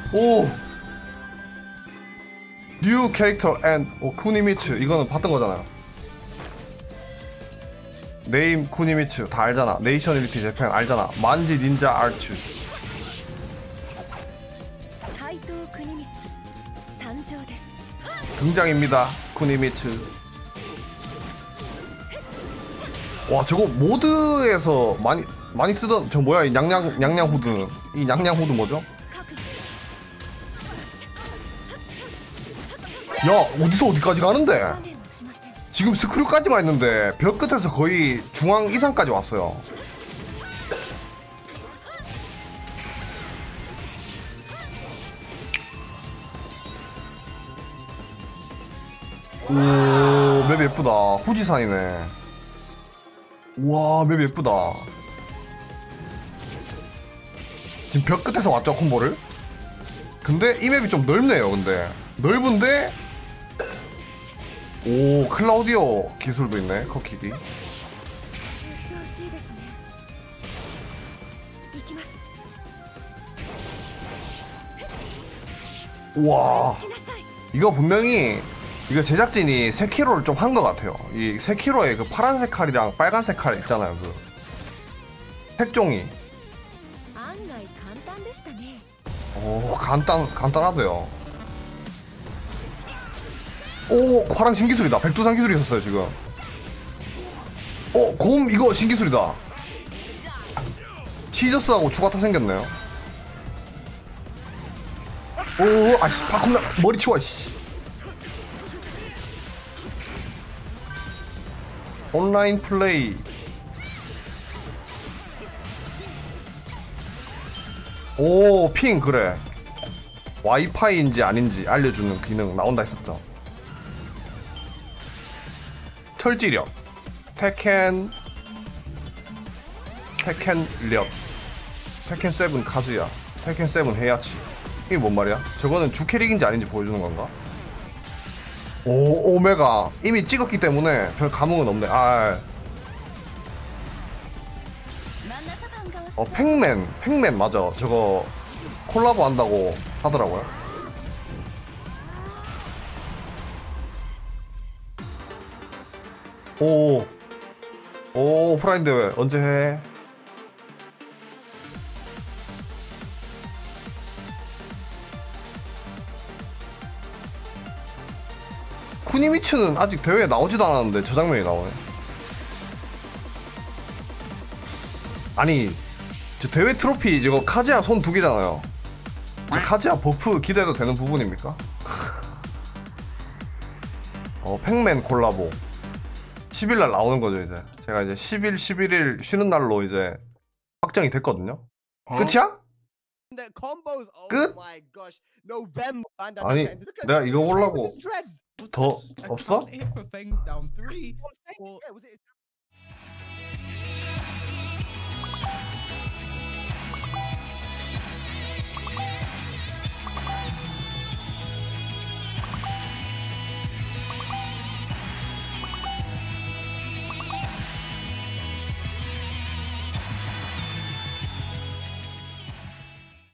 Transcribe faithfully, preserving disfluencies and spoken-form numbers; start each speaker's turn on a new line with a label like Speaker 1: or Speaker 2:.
Speaker 1: 오! 뉴 캐릭터 앤 오, 쿠니미츠. 이거는 봤던 거잖아요. 네임 쿠니미츠 다 알잖아. 네이셔널리티 재팬 알잖아. 만지 닌자 아츠. 등장입니다. 쿠니미츠. 와, 저거 모드에서 많이 많이 쓰던 저 뭐야 이 냥냥 냥냥 후드. 이 냥냥 후드 뭐죠? 야, 어디서 어디까지 가는데? 지금 스크류까지만 했는데 벽 끝에서 거의 중앙 이상까지 왔어요. 오, 맵 예쁘다. 후지산이네. 우와, 맵 예쁘다. 지금 벽 끝에서 왔죠, 콤보를? 근데 이 맵이 좀 넓네요, 근데. 넓은데 오, 클라우디오 기술도 있네, 컷킥이. 우와, 이거 분명히 이거 제작진이 세키로를 좀 한 것 같아요. 이 세키로의 그 파란색 칼이랑 빨간색 칼 있잖아요, 그 색종이. 오, 간단, 간단하대요. 오, 화랑 신기술이다. 백두산 기술이 있었어요, 지금. 어, 곰, 이거 신기술이다. 시저스하고 추가타 생겼네요. 오, 아씨, 바꿈나, 머리 치워, 씨. 온라인 플레이. 오, 핑, 그래. 와이파이인지 아닌지 알려주는 기능 나온다 했었죠. 털지력. 테켄. 테켄력. 테켄 세븐 카즈야. 테켄 세븐 헤야치. 이게 뭔 말이야? 저거는 주캐릭인지 아닌지 보여주는 건가? 오, 오메가. 이미 찍었기 때문에 별 감흥은 없네. 아. 어, 팩맨. 팩맨 맞아. 저거 콜라보 한다고 하더라고요. 오. 오, 오프라인 대회 언제 해? 쿠니미츠는 아직 대회에 나오지도 않았는데 저 장면이 나오네. 아니, 저 대회 트로피 저거 카즈야 손 두 개잖아요. 저 카즈야 버프 기대해도 되는 부분입니까? 어, 팩맨 콜라보 십 일날 나오는 거죠. 이제 제가 이제 십 일, 십일 일 쉬는 날로 이제 확정이 됐거든요. 끝이야? 끝? 아니, 내가 이거 보려고 더 없어?